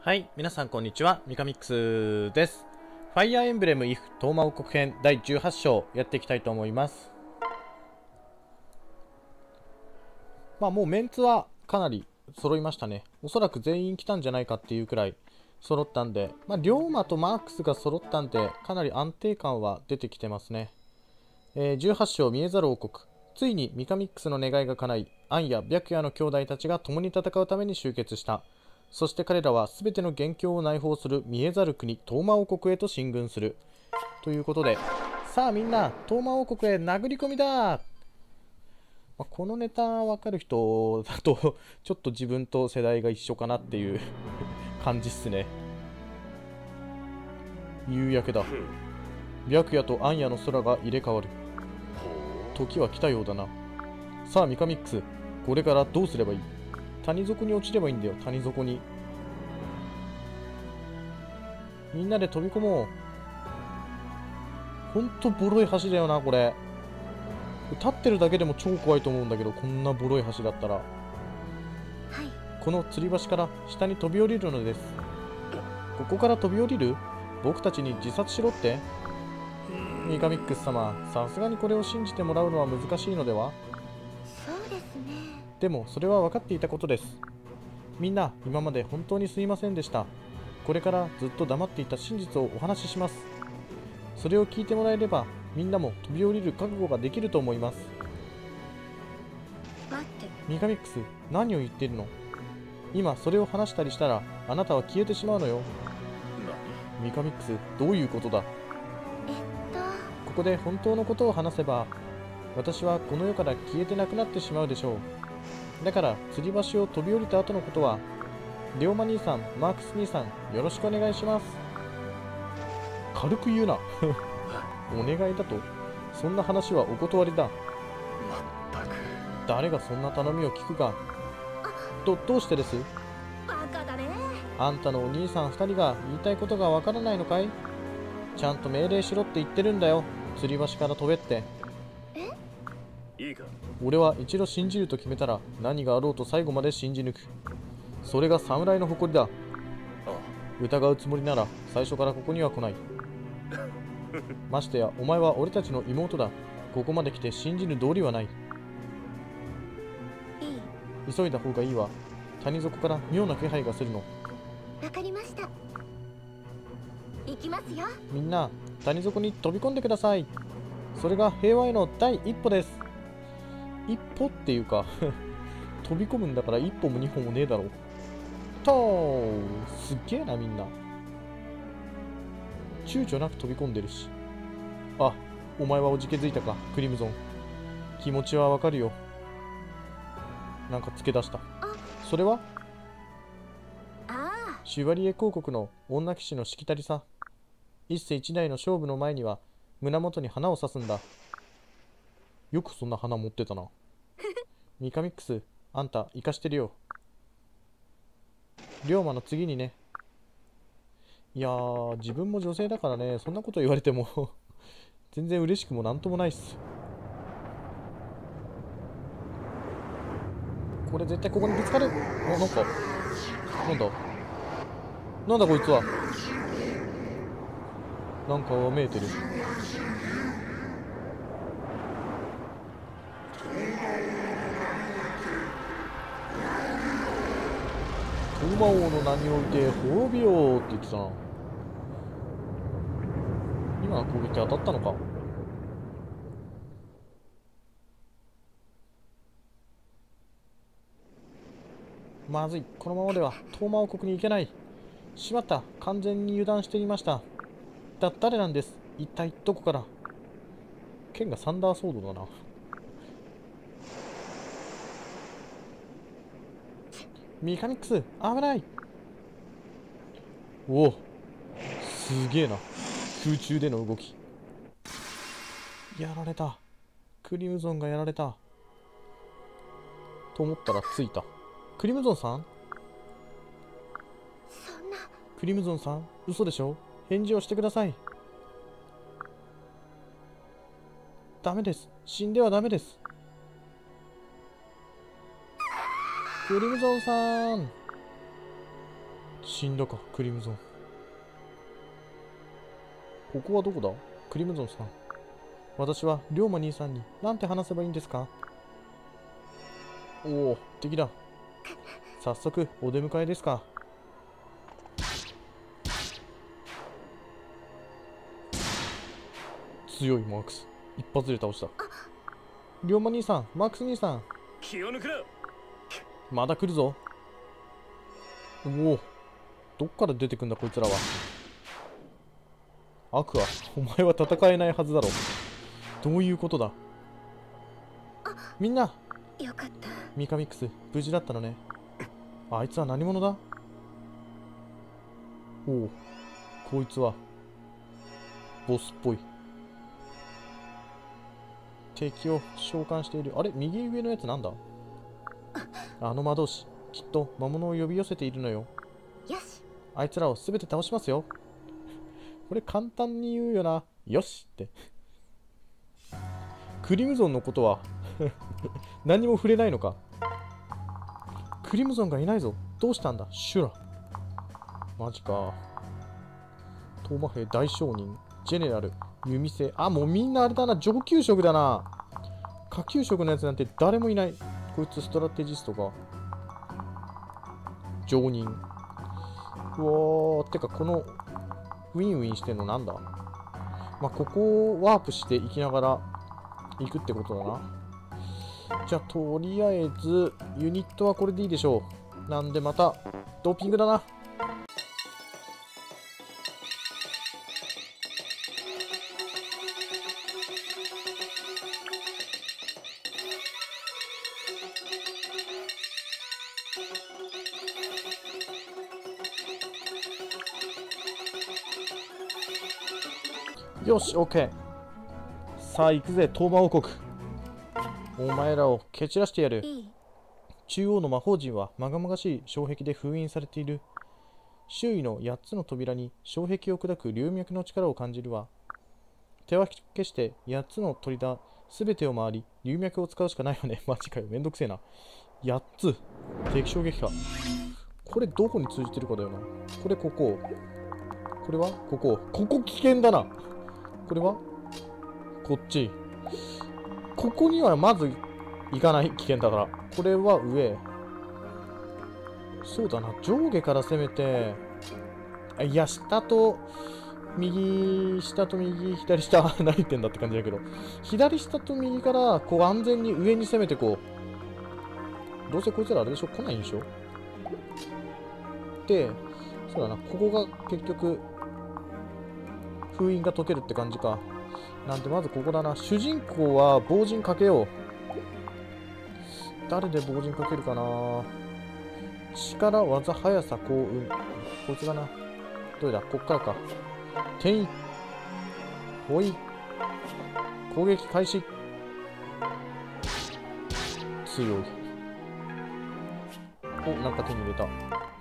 はい、皆さんこんにちは、ミカミックスです。ファイアーエンブレムイフ東魔王国編第18章やっていきたいと思います。もうメンツはかなり揃いましたね。おそらく全員来たんじゃないかっていうくらい揃ったんで、龍馬とマークスが揃ったんで、かなり安定感は出てきてますね。18章見えざる王国。ついにミカミックスの願いが叶い、アンや白夜の兄弟たちが共に戦うために集結した。そして彼らは全ての元凶を内包する見えざる国東魔王国へと進軍する。ということで、さあみんな、東魔王国へ殴り込みだ。このネタわかる人だと、ちょっと自分と世代が一緒かなっていう感じっすね。夕焼けだ。白夜とアンヤの空が入れ替わる。時は来たようだな。さあミカミックス、これからどうすればいい？谷底に落ちればいいんだよ、谷底に。みんなで飛び込もう。ほんとボロい橋だよな、これ。立ってるだけでも超怖いと思うんだけど、こんなボロい橋だったら。はい。この吊り橋から下に飛び降りるのです。ここから飛び降りる？僕たちに自殺しろって？ミカミックス様、さすがにこれを信じてもらうのは難しいのでは？ そうですね。 でもそれは分かっていたことです。みんな今まで本当にすいませんでした。これからずっと黙っていた真実をお話しします。それを聞いてもらえればみんなも飛び降りる覚悟ができると思います。 待って、 ミカミックス、何を言っているの？今それを話したりしたらあなたは消えてしまうのよ。ミカミックス、どういうことだ？ここで本当のことを話せば私はこの世から消えてなくなってしまうでしょう。だから吊り橋を飛び降りた後のことは龍馬兄さん、マークス兄さん、よろしくお願いします。軽く言うなお願いだと？そんな話はお断りだ。まったく誰がそんな頼みを聞くか。どうしてです？ バカだね。 あんたのお兄さん2人が言いたいことがわからないのかい？ちゃんと命令しろって言ってるんだよ。吊り橋から飛べって。 いいか？ 俺は一度信じると決めたら何があろうと最後まで信じ抜く。それが侍の誇りだ。疑うつもりなら最初からここには来ない。ましてやお前は俺たちの妹だ。ここまで来て信じる道理はない。急いだ方がいいわ。谷底から妙な気配がするの。 わかりました。行きますよ。 みんな谷底に飛び込んでください。それが平和への第一歩です。一歩っていうか飛び込むんだから一歩も二歩もねえだろ。すっげえなみんな。躊躇なく飛び込んでるし。あ、お前はおじけづいたか、クリムゾン。気持ちはわかるよ。なんかつけ出した。それはシュバリエ公国の女騎士のしきたりさ。一世一代の勝負の前には胸元に花を刺すんだ。よくそんな花持ってたなミカミックス、あんた生かしてるよ。龍馬の次にね。いやー、自分も女性だからね、そんなこと言われても全然嬉しくもなんともないっす。これ絶対ここにぶつかる。なんかなんだこいつは。なんかわめいてる。東魔王の名において滅びようって言ってたな。今の攻撃当たったのか。まずい、このままでは東魔王国に行けない。しまった、完全に油断していました。誰なんです？一体どこから？剣がサンダーソードだな。ミカミックス、危ない。おお、すげえな。空中での動き。やられた。クリムゾンがやられた。と思ったらついた。クリムゾンさん？ そんな。 クリムゾンさん、嘘でしょ？返事をしてください。ダメです。死んではダメです。クリムゾンさん。 死んだか、クリムゾン。ここはどこだ？クリムゾンさん。私は龍馬兄さんになんて話せばいいんですか？おお、敵だ。早速お出迎えですか。強いマークス。一発で倒した。龍馬兄さん、マークス兄さん。 気を抜くな。 まだ来るぞ。おお、どっから出てくんだこいつらは。アクア、お前は戦えないはずだろ。どういうことだ。みんな、 よかった。 ミカミックス、無事だったのね。あいつは何者だ？おお、こいつはボスっぽい。敵を召喚している。あれ、右上のやつなんだ？あの魔導士、きっと魔物を呼び寄せているのよ。 よし。 あいつらをすべて倒しますよ。これ簡単に言うよな。よしって。クリムゾンのことは何も触れないのか。クリムゾンがいないぞ。どうしたんだシュラ。マジか。トーマ兵大商人、ジェネラル、弓製。あ、もうみんなあれだな。上級職だな。下級職のやつなんて誰もいない。こいつストラテジストか。常人。うおー、てかこのウィンウィンしてんのなんだ？まあ、ここをワープしていきながら行くってことだな。じゃあとりあえずユニットはこれでいいでしょう。なんでまたドーピングだな。よし、OK。さあ行くぜ、トーマ王国。お前らを蹴散らしてやる。 いい。 中央の魔法陣はまがまがしい障壁で封印されている。周囲の8つの扉に障壁を砕く龍脈の力を感じるわ。手分けして8つの砦すべてを回り、龍脈を使うしかないよね。マジかよ、めんどくせえな。8つ。敵衝撃波。これどこに通じてるかだよな。これここ。これはここ。ここ危険だな。これはこっち。ここにはまず行かない。危険だから。これは上。そうだな。上下から攻めて。いや、下と右、下と右、左下。何言ってんだって感じだけど。左下と右から、こう安全に上に攻めてこう。どうせこいつらあれでしょ？来ないんでしょ？で、そうだな。ここが結局、封印が解けるって感じか。なんでまずここだな。主人公は防塵かけよう。誰で防塵かけるかな。力、技、速さ、幸運。こいつだな。どれだ？こっからか。転移。ほい。攻撃開始。強い。お、なんか手に入れた。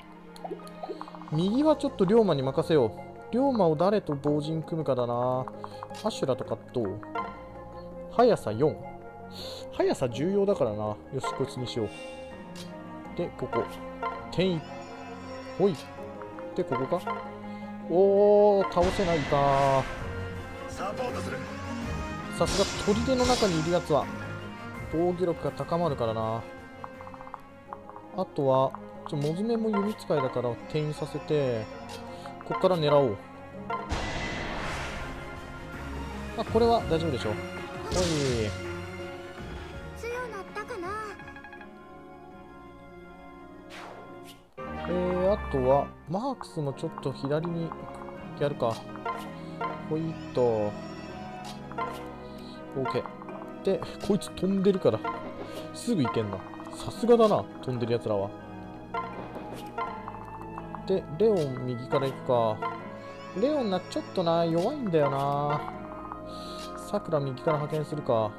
右はちょっと龍馬に任せよう。龍馬を誰と同時に組むかだな。アシュラとかと、速さ4。速さ重要だからな。よし、こいつにしよう。で、ここ。転移。ほい。で、ここか。おー、倒せないか。 サポートする。 さすが砦の中にいるやつは、防御力が高まるからな。あとは、モズメも弓使いだから転移させて、こっから狙おう。あ、これは大丈夫でしょ。おい。 強なったかな。 あとは、マークスもちょっと左にやるか。ほいっと。OK。で、こいつ飛んでるから、すぐ行けんな。さすがだな、飛んでるやつらは。で、レオン右から行くか。レオンな、ちょっとな、弱いんだよな。さくら右から派遣するか。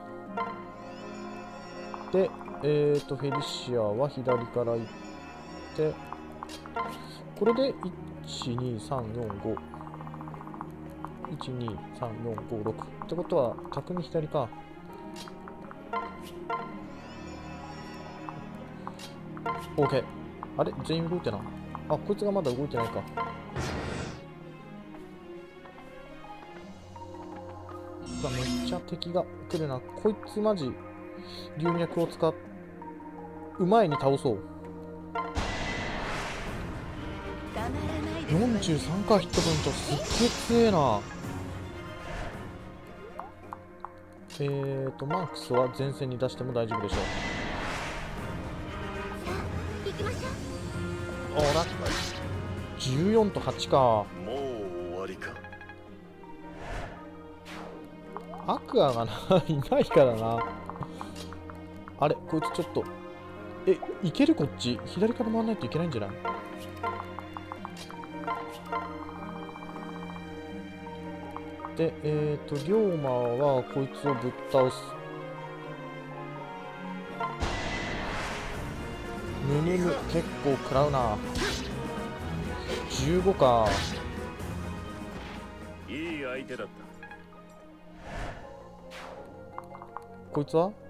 で、フェリシアは左から行って、これで、1、2、3、4、5。1、2、3、4、5、6。ってことは、匠左か。OK。あれ全員動いてな。 あ、こいつがまだ動いてないか。うわ、めっちゃ敵が来るな。こいつマジ龍脈を使う前に倒そう。43かヒットポイント、すっげえ強えな。マークスは前線に出しても大丈夫でしょう。 行きましょう。 あら、14と8か。 もう終わりか。 アクアがいないからな。あれ、こいつちょっといける？こっち左から回らないといけないんじゃない？で、龍馬はこいつをぶっ倒す。むむむ、結構食らうな。15か。 いい相手だった。 こいつは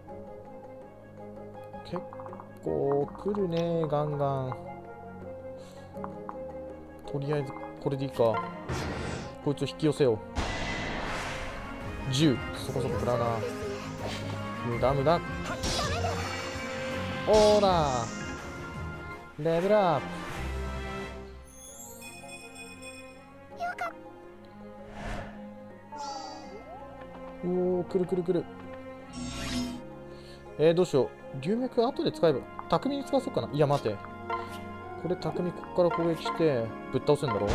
結構来るね、ガンガン。とりあえずこれでいいか。こいつを引き寄せよう。10、そこそこ食らうな。無駄無駄。オーラーレベルアップ。おお、くるくるくる。どうしよう。龍脈後で使えば匠に使わそうかな。いや待て、これ匠ここから攻撃してぶっ倒すんだろう。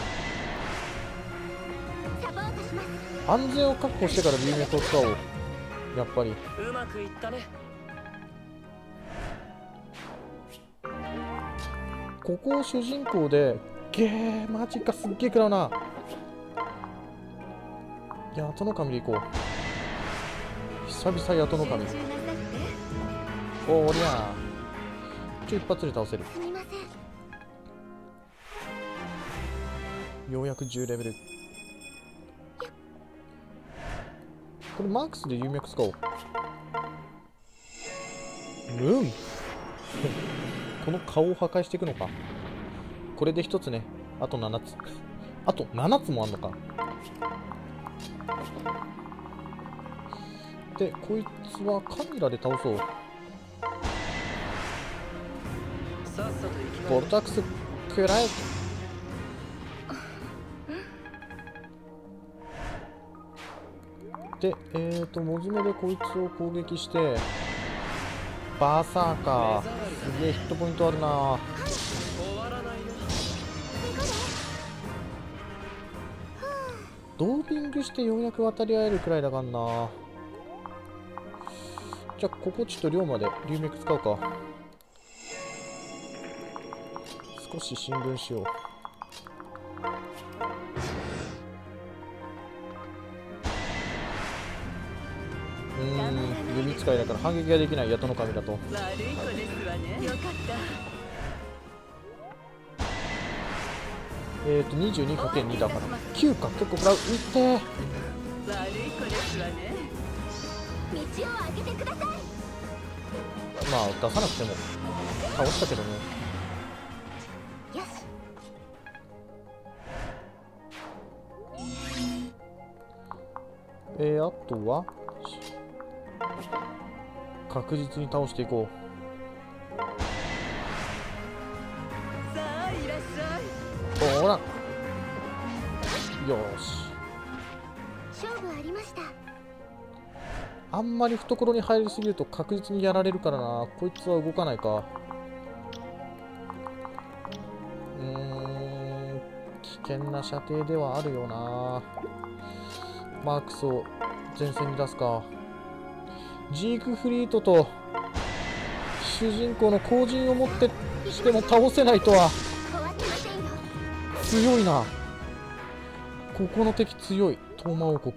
安全を確保してから龍脈を使おう。やっぱりうまくいったね。 ここを主人公でマジか、すっげえ食らうな。いや、後の神で行こう。久々に後の神。おりゃー、一発で倒せる。 すみません。 ようやく10レベル。これマークスで龍脈使おう。この顔を破壊していくのか。これで1つね。あと7つ。あと7つもあんのか。で、こいつはカメラで倒そう。 さっさと行きな。 ボルタックスくらえ。で、モズメでこいつを攻撃して、バーサーカー。すげえヒットポイントあるな。 終わらないよ。 ドーピングしてようやく渡り合えるくらいだからな。じゃあ、ここちょっと龍馬で龍脈使うか。少し新聞しよう。弓使いだから反撃ができない。ヤトの神だと。 悪い子ですわね。よかった。 22×2 だから9か。結構食らう。いってー。 悪い子ですわね。 道を開けてください。 まあ出さなくても倒したけどね。 よし。 あとは確実に倒していこさあいらっしう。 ゃい。 ほら、よーし。 勝負ありました。 あんまり懐に入りすぎると確実にやられるからな。こいつは動かないか。危険な射程ではあるよな。マークスを前線に出すか。ジークフリートと主人公の後陣をもってしても倒せないとは。 終わってませんよ。 強いな。ここの敵強い。トーマ王国。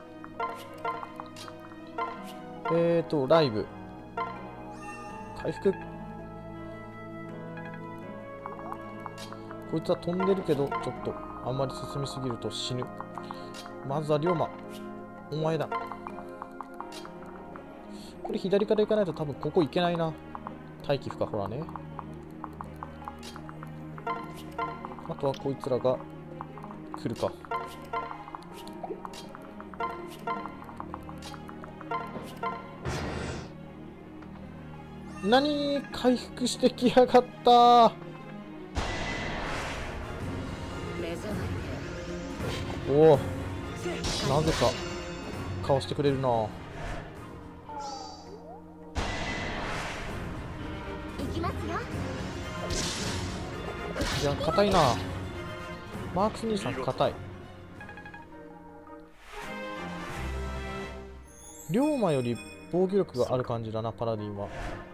ライブ回復。こいつは飛んでるけどちょっとあんまり進みすぎると死ぬ。まずは龍馬、お前だ。これ左から行かないと多分ここ行けないな。待機不可。ほらね。 あとはこいつらが来るか。何、回復してきやがった。おお、なぜかかわしてくれるな。 行きますよ。 いや、硬いな。マークス兄さん硬い。龍馬より防御力がある感じだな、パラディンは。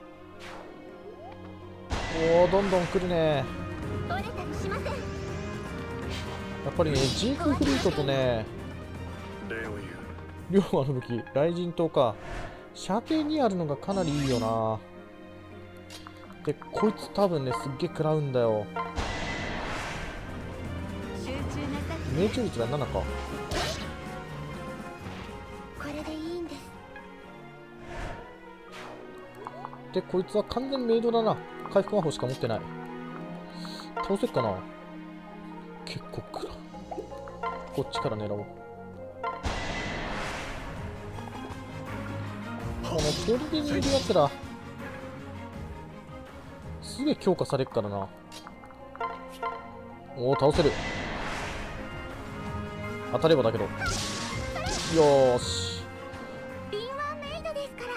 おお、どんどん来るね。 折れたりしません。 やっぱりね、ジークフリートとね、 礼を言う。 龍馬の武器、雷神刀か。射程にあるのがかなりいいよな。で、こいつ多分ね、すっげえ食らうんだよ。 集中なさって。 命中率が7か。 これでいいんです。 で、こいつは完全メイドだな。回復魔法しか持ってない。倒せっかな。結構食らう。こっちから狙おう。この砦にいるやつらすげえ強化されっからな。おお、倒せる。当たればだけど。よーし。 敏腕メイドですから。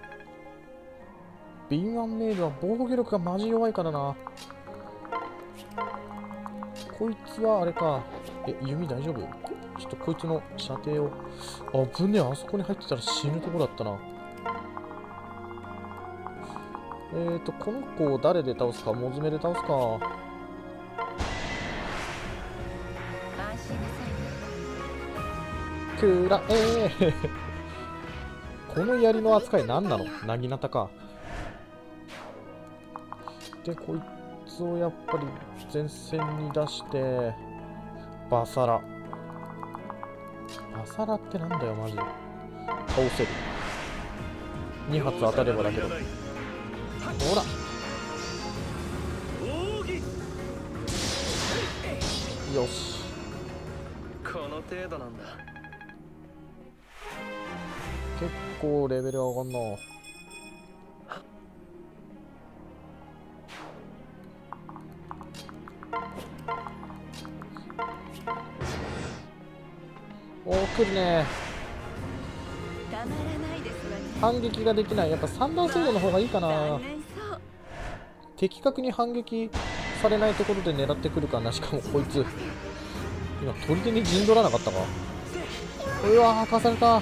敏腕メイドは防御力がマジ弱いからな。こいつはあれか。弓大丈夫？ちょっとこいつの射程を。あぶねえ、あそこに入ってたら死ぬとこだったな。この子を誰で倒すか、モズメで倒すか。 安心なさいね。 くらえこの槍の扱い何なの？なぎなたか。で、こいつをやっぱり前線に出して、バサラ。バサラってなんだよ、マジ。倒せる。2発当たればだけど。ほら。よし。 この程度なんだ。 結構レベル上がんな。おー、来るね。 たまらないですわね。 反撃ができない。やっぱ三段制度の方がいいかな。 残念そう。 的確に反撃されないところで狙ってくるかな。しかもこいつ今砦に陣取らなかったか。うわー、かされた。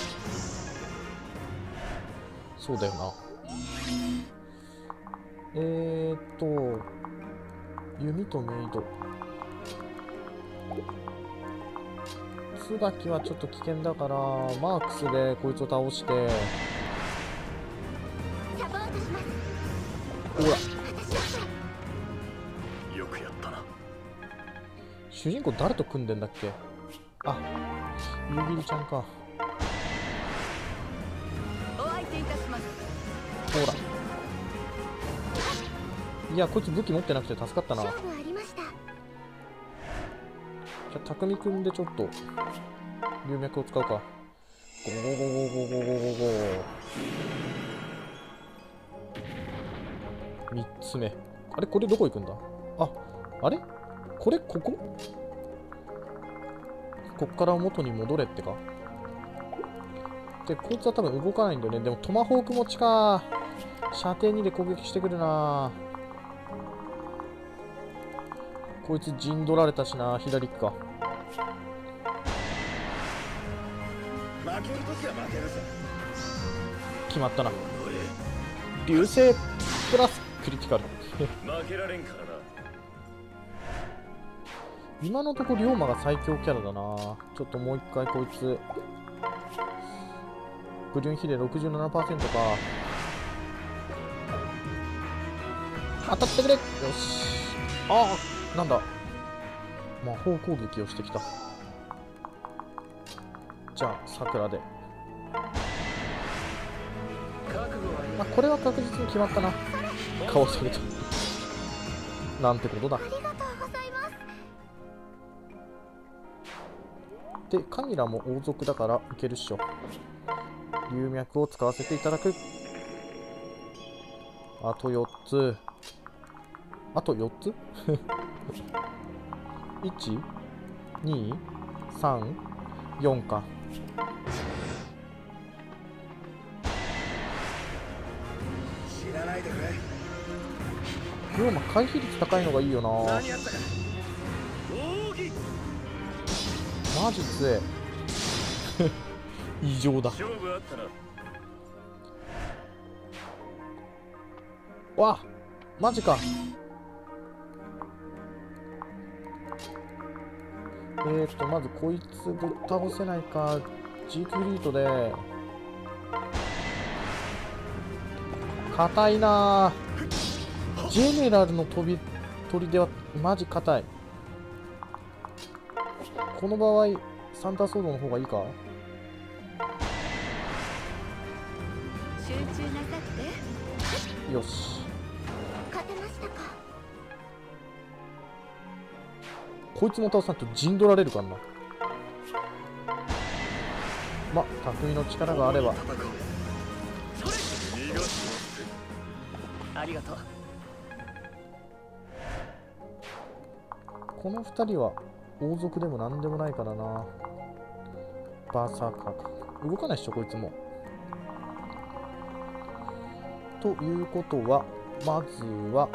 そうだよな。弓とメイド。椿はちょっと危険だからマークスでこいつを倒して。 サポートします。 ほら、 よくやったな。 主人公誰と組んでんだっけ。あ、夕霧ちゃんか。 お相手いたします。 ほら、いや、こいつ武器持ってなくて助かったな。じゃ勝負ありました。 あ匠くんでちょっと龍脈を使うか。ゴゴゴゴゴゴゴゴゴゴ。3つ目。あれ、これどこ行くんだ。あれこれ、こっから元に戻れってか。で、こいつは多分動かないんだよね。でもトマホーク持ちか。射程2で攻撃してくるな。こいつ陣取られたしな。左か。 負けるときは負けるさ。 決まったな。流星プラスクリティカル。 負けられんからな。 今のところ龍馬が最強キャラだな。ちょっともう一回こいつブリュン比例 67% か。当たってくれ。よし。ああ、なんだ、魔法攻撃をしてきた。じゃあ桜で。これは確実に決まったな。顔するとなんてことだ。 ありがとうございます。 でカミラも王族だからいけるっしょ。龍脈を使わせていただく。あと4つ。あと4つ1、2、3、4か。 知らないでくれ。 龍馬回避率高いのがいいよな。 何やったか。奥義。 マジ強え異常だ。 勝負あったな。 わっマジか。まずこいつぶっ倒せないか。ジークフリートで硬いな。ジェネラルの砦はマジ硬い。この場合サンダーソードの方がいいか。 集中なさって。 よし、 勝てましたか。 こいつも倒さんと陣取られるからな。まあ匠の力があれば。 ありがとう。 この2人は王族でもなんでもないからな。バーサーカーか。動かないっしょこいつも。ということはまずは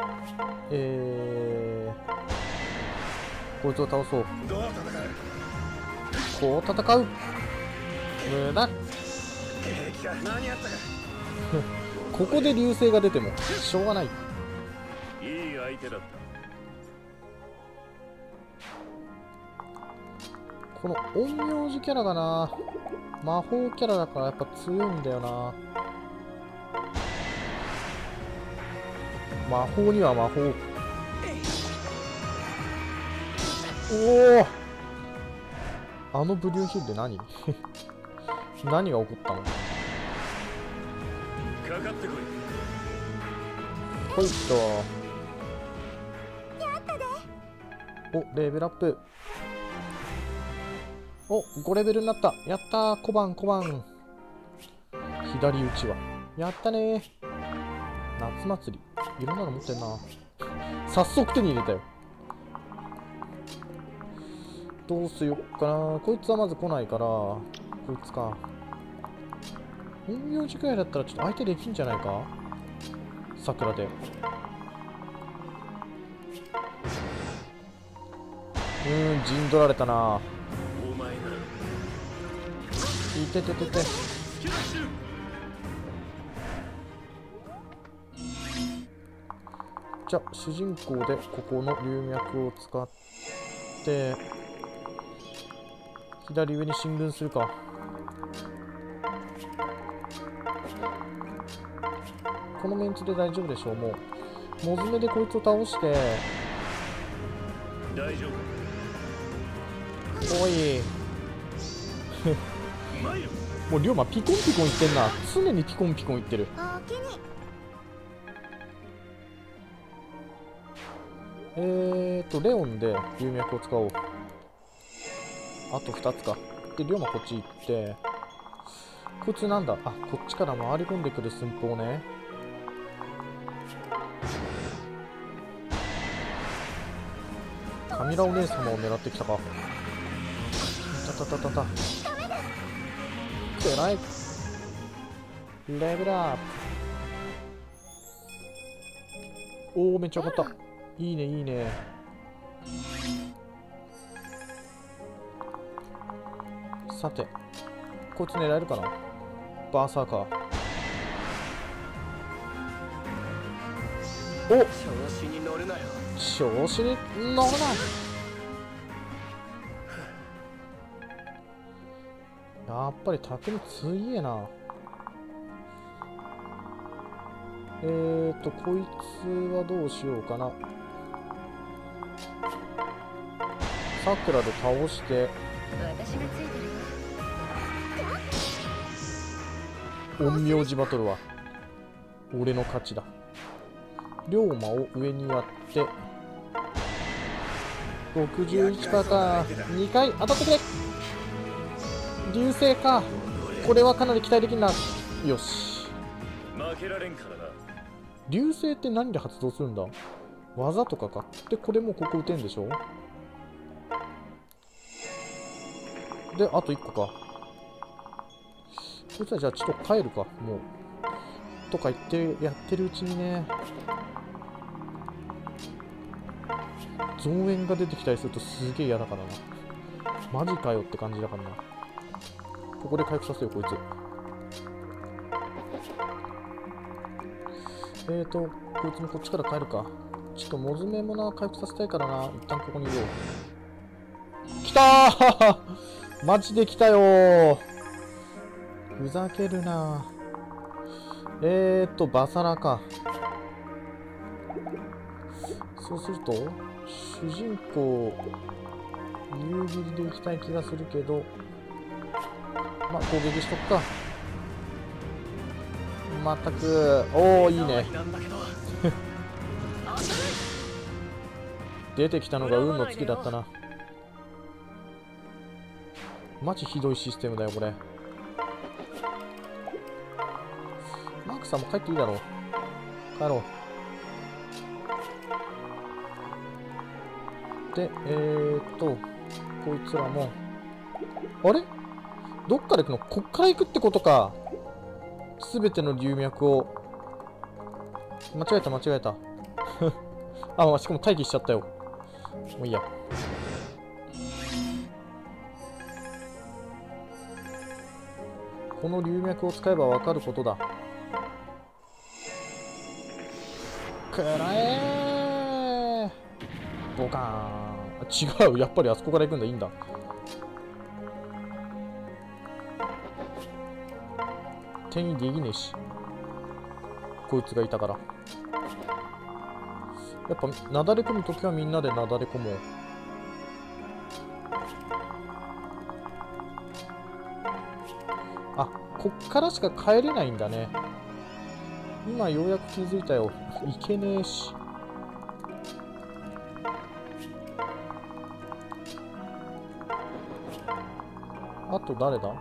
こいつを倒そう。 どう戦う。 こう戦う。無駄。 平気か。何やったか。 ここで流星が出てもしょうがない。 いい相手だった。 この陰陽師キャラがな、魔法キャラだからやっぱ強いんだよな。魔法には魔法。おお、あのブリューヒルで何何が起こったの。 かかってこい。 ほいっと。お、レベルアップ。お、5レベルになった。やったー。小判小判。左打ちはやったねー。夏祭りいろんなの持ってんな。早速手に入れたよ。どうしよっかな。こいつはまず来ないからこいつか。陰陽師くらいだったらちょっと相手できんじゃないか。桜で陣取られたな。 お前ならいてててて。じゃあ主人公でここの龍脈を使って左上に進軍するか。このメンツで大丈夫でしょう。もうモズメでこいつを倒して。 大丈おい夫。参る。 もう龍馬ピコンピコンいってんな。常にピコンピコンいってる。 おおきに。 レオンで龍脈を使おう。あと2つか。で龍馬こっち行って、こいつなんだ。あ、こっちから回り込んでくる寸法ね。カミラお姉様を狙ってきたか。たたたたた。くらい。レベルアップ。おお、めっちゃ上がった。いいねいいね。さてこいつ狙えるかな。バーサーカー。お、 調子に乗るなよ。 調子に乗るな。やっぱり匠強えな。こいつはどうしようかな。さくらで倒して私がついてるわ。 陰陽師バトルは俺の勝ちだ。龍馬を上にやって61%か。2回当たってくれ。 流星か。これはかなり期待できるな。よし。 負けられんからな。 流星って何で発動するんだ。技とかか。でこれもここ打てんでしょ。であと1個か。こいつはじゃあちょっと帰るか。もうとか言ってやってるうちにね、増援が出てきたりするとすげえ嫌だからな。マジかよって感じだからな。ここで回復させようこいつ。こいつもこっちから帰るか。ちょっとモズメもな回復させたいからな。一旦ここにいよう。来たーマジで来たよー。ふざけるな。バサラか。そうすると主人公夕霧で行きたい気がするけど、まあ攻撃しとくか。まったく、おおいいね出てきたのが運の月だったな。マジひどいシステムだよこれ。マークさんも帰っていいだろう。帰ろう。でこいつらもあれどっから行くの。こっから行くってことか。すべての流脈を間違えたあ、しかも待機しちゃったよ。もういいや。この流脈を使えば分かることだ。くらえーボカーン。違う、やっぱりあそこから行くんだ。いいんだ。転移できねえし、こいつがいたから。やっぱなだれ込むときはみんなでなだれ込もう。あ、こっからしか帰れないんだね。今ようやく気づいたよ。いけねえし。あと誰だ。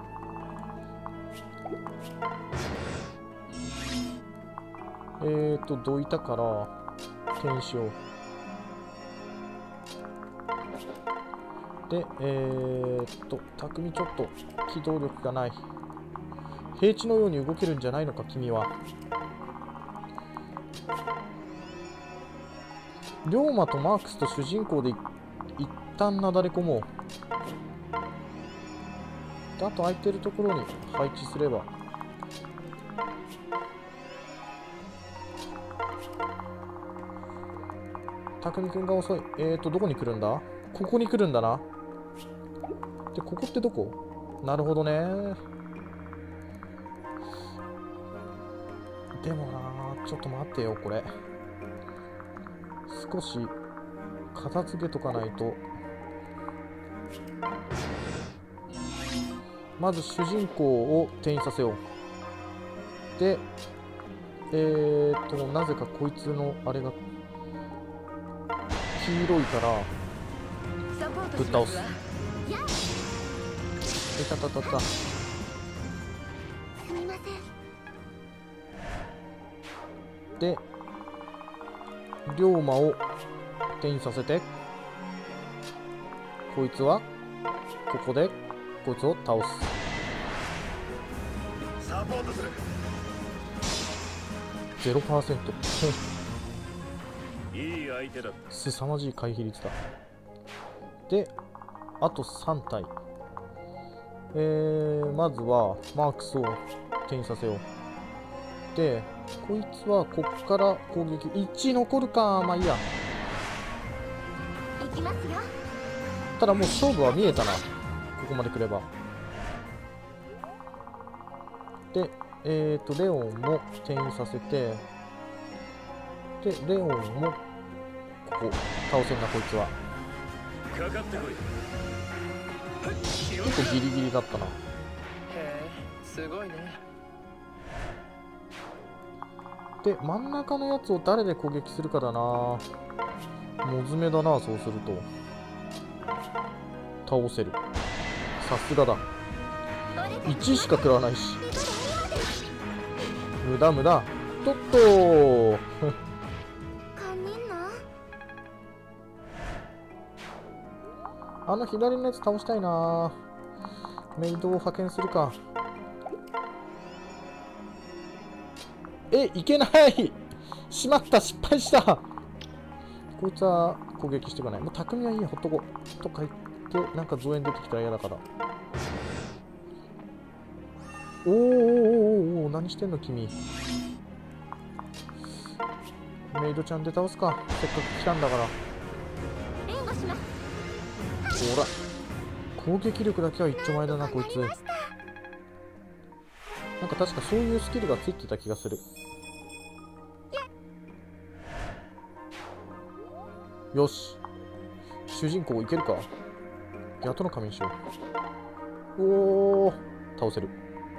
どいたから転移しよう。で匠ちょっと機動力がない。平地のように動けるんじゃないのか君は。龍馬とマークスと主人公で一旦なだれ込もう。であと空いてるところに配置すれば。匠くんが遅い。どこに来るんだ。ここに来るんだな。でここってどこ。なるほどね。でもな、ちょっと待ってよこれ。少し片付けとかないと。まず主人公を転移させよう。でなぜかこいつのあれが黄色いからぶっ倒す。いたたたた。で龍馬を転移させて、こいつはここでこいつを倒す。 サポートする。 0%。 いい相手だ。 凄まじい回避率だ。であと3体。まずはマークスを転移させよう。でこいつはこっから攻撃1残るか。まあいいや。 行きますよ。 ただもう勝負は見えたな、ここまで来れば。でレオンも転移させて、でレオンもここ倒せんなこいつは。 かかってこい。 結構ギリギリだったな。 へえ、すごいね。 で真ん中のやつを誰で攻撃するかだな。モズメだな。そうすると倒せる。さすがだ。 1しか食らわないし。無駄無駄。とっとーあの左のやつ倒したいな。メイドを派遣するか。いけない。しまった、失敗した。こいつは攻撃していかない。もう匠はいいや、ほっとこう。とか言って、なんか増援出てきたら嫌だから。おーおーおーおー、何してんの君。メイドちゃんで倒すか。せっかく来たんだから。ほら、攻撃力だけは一丁前だな、こいつ。なんか確かそういうスキルがついてた気がする。よし、主人公いけるか。やっとの仮面しよう。おお、倒せる。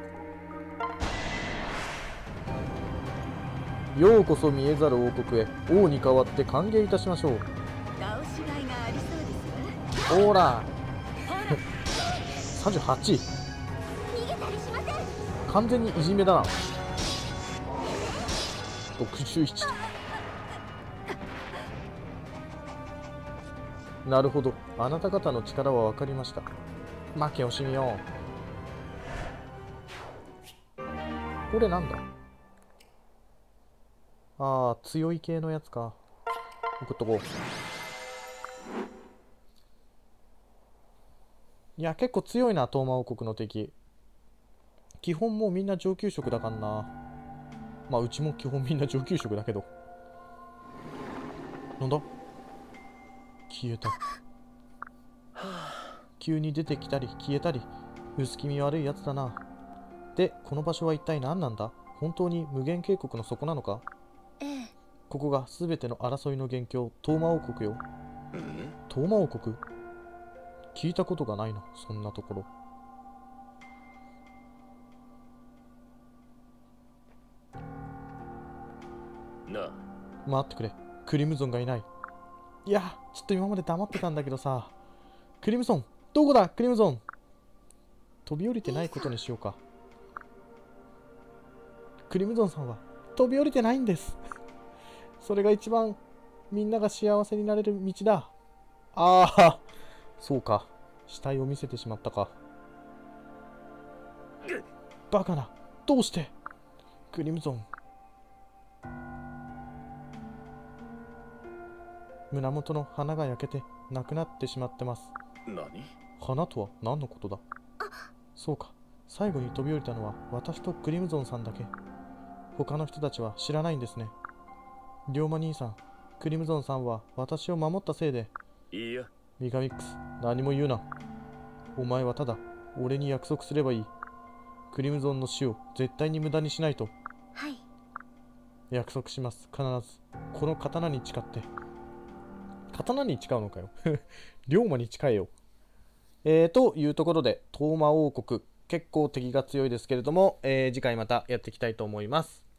ようこそ見えざる王国へ。王に代わって歓迎いたしましょう。 倒しがいがありそうですわ。 ほら38。完全にいじめだな。61。なるほど、あなた方の力は分かりました。負け惜しみよう。これなんだ。ああ、強い系のやつか。送っとこう。いや、結構強いな、東馬王国の敵。基本もうみんな上級職だからな。まあ、うちも基本みんな上級職だけど。なんだ、消えた。急に出てきたり消えたり、薄気味悪いやつだな。で、この場所は一体何なんだ。本当に無限渓谷の底なのか。ここが全ての争いの元凶、東馬王国よ。東馬王国、聞いたことがないな、そんなところ。 なあ、 待ってくれ、クリムゾンがいない。いや、ちょっと今まで黙ってたんだけどさ。クリムゾン、どこだ、クリムゾン。飛び降りてないことにしようか。クリムゾンさんは飛び降りてないんです。それが一番みんなが幸せになれる道だ。ああ、そうか。死体を見せてしまったか。バカな。どうしてクリムゾン。胸元の花が焼けてなくなってしまってます。 何？ 花とは何のことだ。そうか。最後に飛び降りたのは私とクリムゾンさんだけ。他の人たちは知らないんですね。龍馬兄さん、クリムゾンさんは私を守ったせいで。 いいや。 ミカミックス、何も言うな。お前はただ俺に約束すればいい。クリムゾンの死を絶対に無駄にしないと。 はい。 約束します。必ずこの刀に誓って。刀に誓うのかよ。龍馬に誓えよ。というところで、東馬王国結構敵が強いですけれども、次回またやっていきたいと思います。